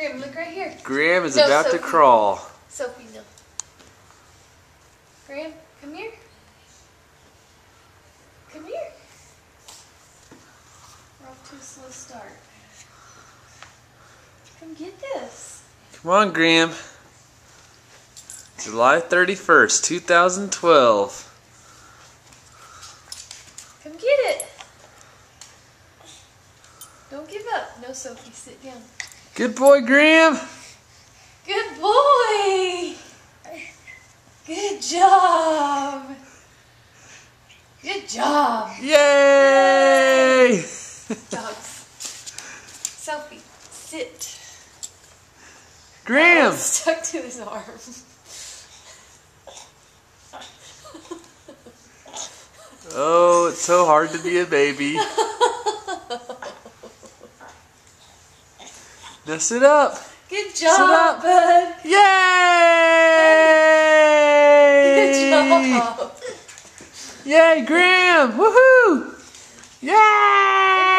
Graham, look right here. Graham is about to crawl. Sophie, no. Graham, come here. Come here. We're off to a slow start. Come get this. Come on, Graham. July 31st, 2012. Come get it. Don't give up. No, Sophie, sit down. Good boy, Graham. Good boy. Good job. Good job. Yay! Dogs. Sophie, sit. Graham. Oh, it's stuck to his arm. Oh, it's so hard to be a baby. Now sit up. Good job, sit up. bud. Yay! Good job. Yay, Graham! Woohoo! Yay!